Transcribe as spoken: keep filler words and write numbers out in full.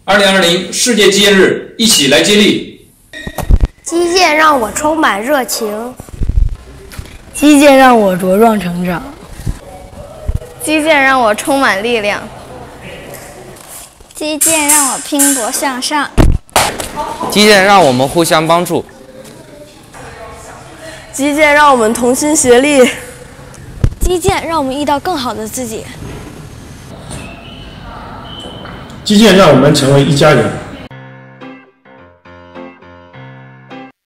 二零二零世界击剑日，一起来接力。 击剑让我充满热情， 击剑让我茁壮成长， 击剑让我充满力量， 击剑让我拼搏向上， 击剑让我们互相帮助， 击剑让我们同心协力， 击剑让我们遇到更好的自己， 击剑让我们成为一家人。